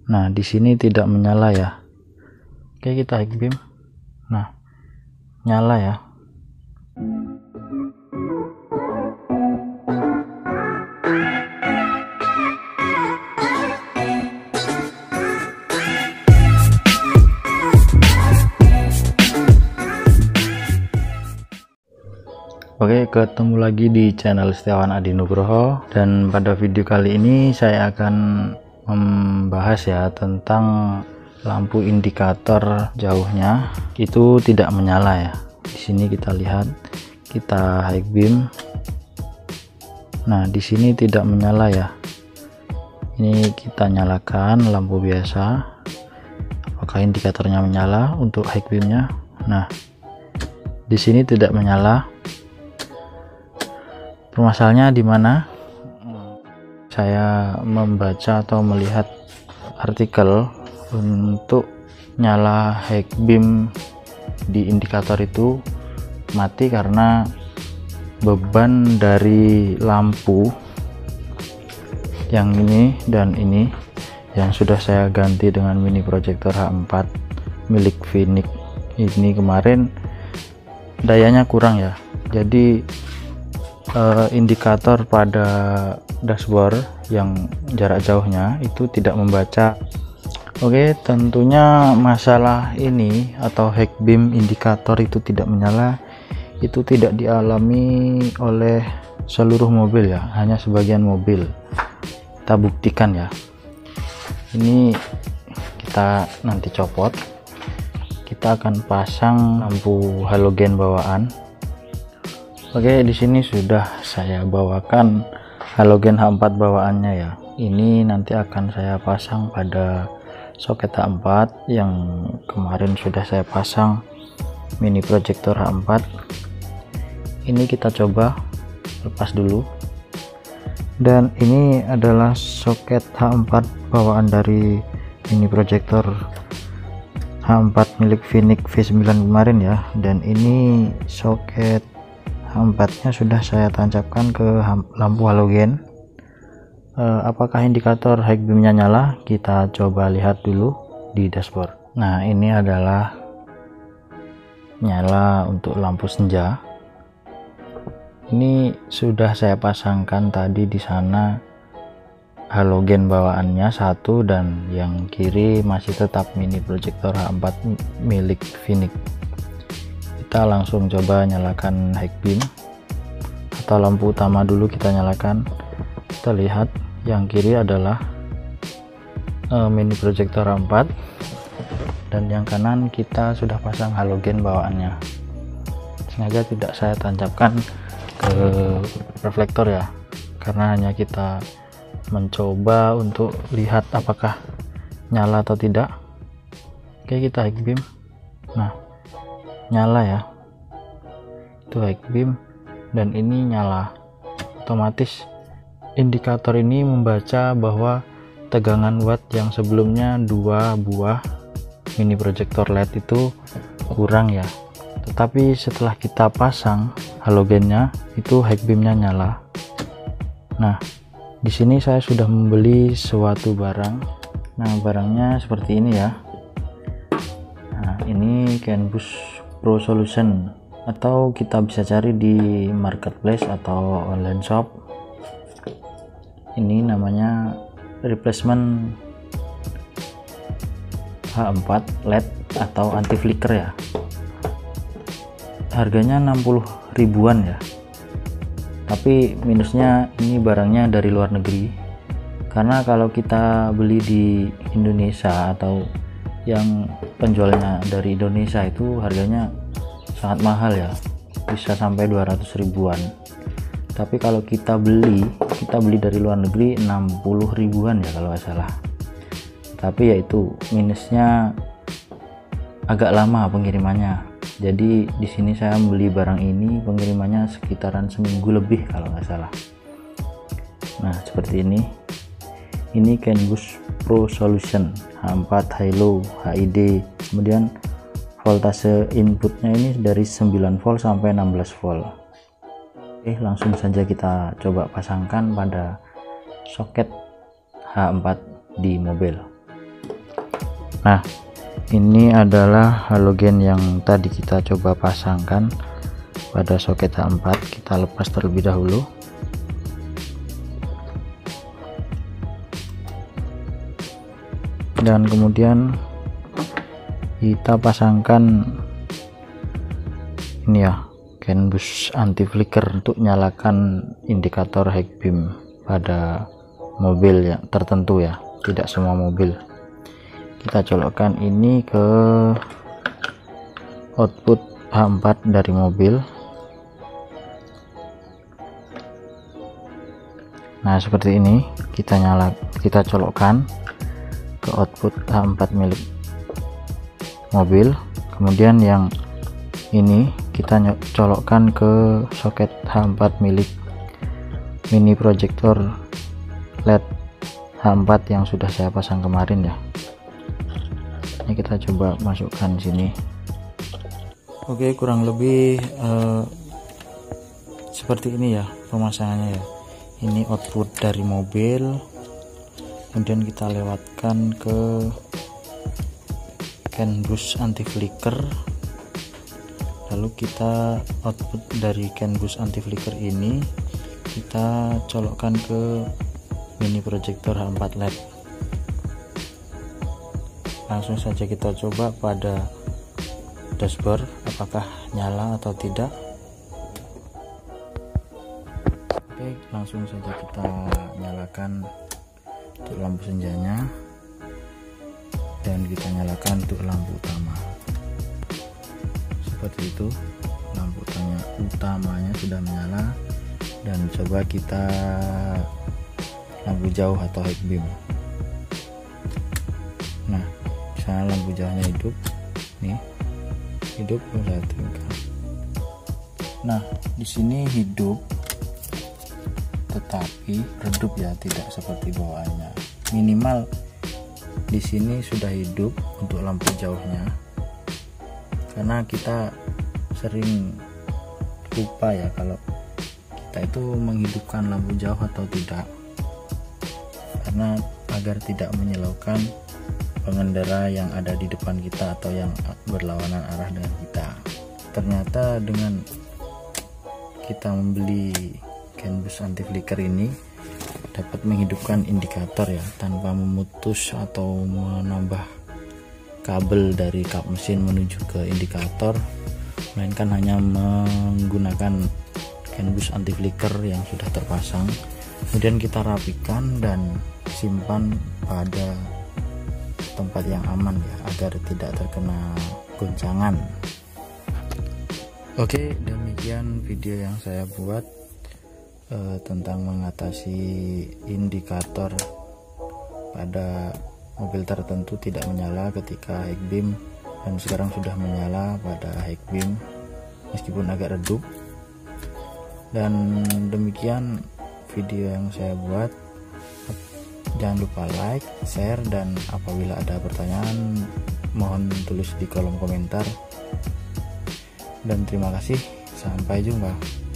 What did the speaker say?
Nah, di sini tidak menyala ya. Oke, kita high beam. Nah, nyala ya. Oke, ketemu lagi di channel Setiawan Adi Nugroho, dan pada video kali ini saya akan membahas ya tentang lampu indikator jauhnya itu tidak menyala ya. Di sini kita lihat, kita high beam. Nah, di sini tidak menyala ya. Ini kita nyalakan lampu biasa. Apakah indikatornya menyala untuk high beamnya? Nah, di sini tidak menyala. Permasalahannya di mana? Saya membaca atau melihat artikel untuk nyala high beam di indikator itu mati karena beban dari lampu yang ini dan ini yang sudah saya ganti dengan mini projector H4 milik Phoenix ini kemarin dayanya kurang ya. Jadi indikator pada dashboard yang jarak jauhnya itu tidak membaca. Oke, tentunya masalah ini atau high beam indikator itu tidak menyala itu tidak dialami oleh seluruh mobil ya, hanya sebagian mobil. Kita buktikan ya. Ini kita nanti copot, kita akan pasang lampu halogen bawaan. Oke, di sini sudah saya bawakan halogen H4 bawaannya ya. Ini nanti akan saya pasang pada soket H4 yang kemarin sudah saya pasang mini projector H4. Ini kita coba lepas dulu. Dan ini adalah soket H4 bawaan dari mini projector H4 milik Phoenix V9 kemarin ya. Dan ini soket H4 nya sudah saya tancapkan ke lampu halogen. Apakah indikator high beam-nya nyala? Kita coba lihat dulu di dashboard. Nah, ini adalah nyala untuk lampu senja. Ini sudah saya pasangkan tadi di sana halogen bawaannya satu, dan yang kiri masih tetap mini projector H4 milik Phoenix. Kita langsung coba nyalakan high beam atau lampu utama dulu, kita nyalakan. Kita lihat yang kiri adalah mini projector 4 dan yang kanan kita sudah pasang halogen bawaannya. Sengaja tidak saya tancapkan ke reflektor ya, karena hanya kita mencoba untuk lihat apakah nyala atau tidak. Oke, kita high beam. Nah, nyala ya, itu high beam dan ini nyala. Otomatis indikator ini membaca bahwa tegangan watt yang sebelumnya 2 buah mini projector LED itu kurang ya, tetapi setelah kita pasang halogennya itu high beamnya nyala. Nah, di sini saya sudah membeli suatu barang. Nah, barangnya seperti ini ya. Nah, ini CANbus Pro Solution, atau kita bisa cari di marketplace atau online shop. Ini namanya replacement H4 LED atau anti flicker ya. Harganya 60 ribuan ya, tapi minusnya ini barangnya dari luar negeri, karena kalau kita beli di Indonesia atau yang penjualnya dari Indonesia itu harganya sangat mahal ya, bisa sampai 200 ribuan. Tapi kalau kita beli dari luar negeri 60 ribuan ya kalau nggak salah. Tapi yaitu minusnya agak lama pengirimannya. Jadi di sini saya beli barang ini pengirimannya sekitaran seminggu lebih kalau nggak salah. Nah, seperti ini. Ini CANbus Pro Solution H4 High Low HID. Kemudian voltase inputnya ini dari 9 volt sampai 16 volt. Oke, langsung saja kita coba pasangkan pada soket H4 di mobil. Nah, ini adalah halogen yang tadi kita coba pasangkan pada soket H4. Kita lepas terlebih dahulu. Dan kemudian kita pasangkan ini ya, CAN bus anti flicker untuk nyalakan indikator high beam pada mobil yang tertentu ya, tidak semua mobil. Kita colokkan ini ke output H4 dari mobil. Nah, seperti ini kita colokkan ke output H4 milik mobil. Kemudian yang ini kita colokkan ke soket H4 milik mini proyektor LED H4 yang sudah saya pasang kemarin ya. Ini kita coba masukkan sini. Oke, kurang lebih seperti ini ya pemasangannya ya. Ini output dari mobil, kemudian kita lewatkan ke CAN bus anti flicker, lalu kita output dari CAN bus anti flicker ini kita colokkan ke mini proyektor H4 LED. Langsung saja kita coba pada dashboard apakah nyala atau tidak. Oke, langsung saja kita nyalakan untuk lampu senjanya dan kita nyalakan untuk lampu utama. Seperti itu, lampu utamanya sudah menyala. Dan coba kita lampu jauh atau high beam. Nah, di sana lampu jauhnya hidup, nih hidup. Nah, di sini hidup tetapi redup ya, tidak seperti bawaannya. Minimal di sini sudah hidup untuk lampu jauhnya, karena kita sering lupa ya kalau kita itu menghidupkan lampu jauh atau tidak, karena agar tidak menyilaukan pengendara yang ada di depan kita atau yang berlawanan arah dengan kita. Ternyata dengan kita membeli CAN bus anti flicker ini dapat menghidupkan indikator ya, tanpa memutus atau menambah kabel dari kap mesin menuju ke indikator, melainkan hanya menggunakan CAN bus anti flicker yang sudah terpasang. Kemudian kita rapikan dan simpan pada tempat yang aman ya, agar tidak terkena goncangan. Oke, demikian video yang saya buat tentang mengatasi indikator pada mobil tertentu tidak menyala ketika high beam, dan sekarang sudah menyala pada high beam meskipun agak redup. Dan demikian video yang saya buat. Jangan lupa like, share, dan apabila ada pertanyaan mohon tulis di kolom komentar. Dan terima kasih, sampai jumpa.